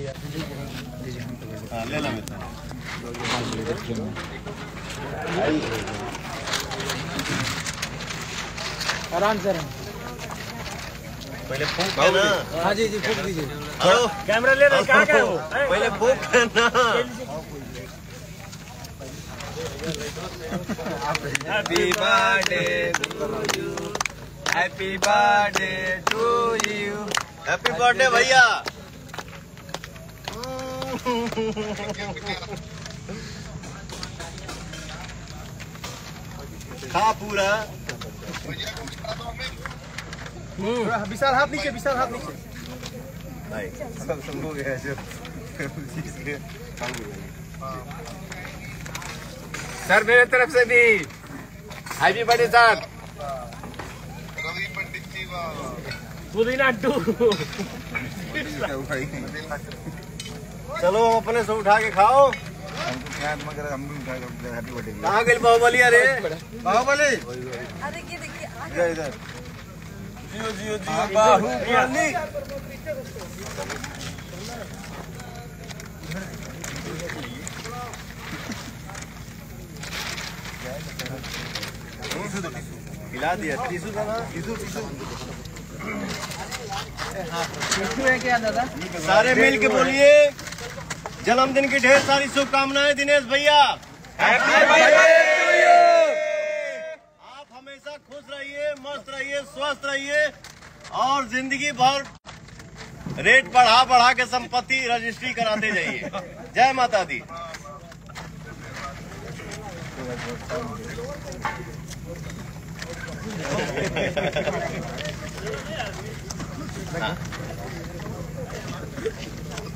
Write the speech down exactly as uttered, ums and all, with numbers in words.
ले ला मैं आराम से पहले फूक है ना। हाँ जी जी फूक दीजिए। हेलो कैमरा ले रहे कहाँ गए हो? पहले फूक है ना। Happy birthday to you, happy birthday to you, happy birthday भैया। खा पूरा। विशाल हाथ नीचे, विशाल हाथ नीचे। भाई सब सब हो गया जो सर मेरे तरफ से भी हैप्पी बर्थडे सर। पुदीना टू। चलो अपने से उठा के खाओ। कहाँ गए बाहुबली? अरे बाहुबली अरे ये देखिए इधर इधर। जियो जियो जियो बाहुबली। खिला दिया टीसू का ना। टीसू टीसू है क्या दादा? सारे मिल के बोलिए जन्मदिन की ढेर सारी शुभकामनाएं दिनेश भैया। Happy birthday to you. आप हमेशा खुश रहिए, मस्त रहिए, स्वस्थ रहिए और जिंदगी भर रेट बढ़ा बढ़ा के संपत्ति रजिस्ट्री कराते जाइए। जय माता दी। हाँ।